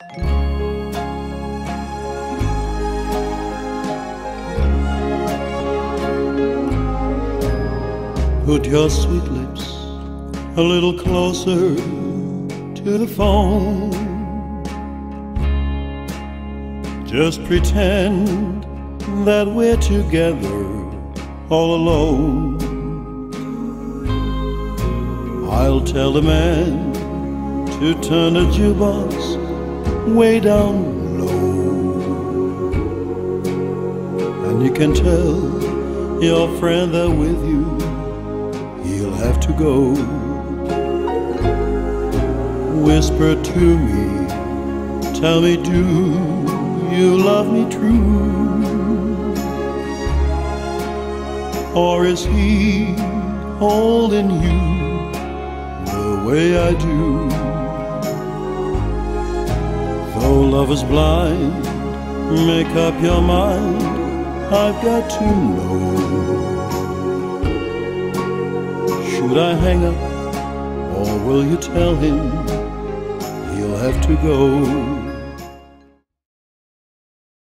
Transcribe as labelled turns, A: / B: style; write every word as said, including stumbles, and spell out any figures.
A: Put your sweet lips a little closer to the phone. Just pretend that we're together all alone. I'll tell the man to turn the jukebox way down low, and you can tell your friend that with you he'll have to go. Whisper to me, tell me, do you love me true? Or is he holding you the way I do? Though love is blind, make up your mind, I've got to know. Should I hang up, or will you tell him he'll have to go?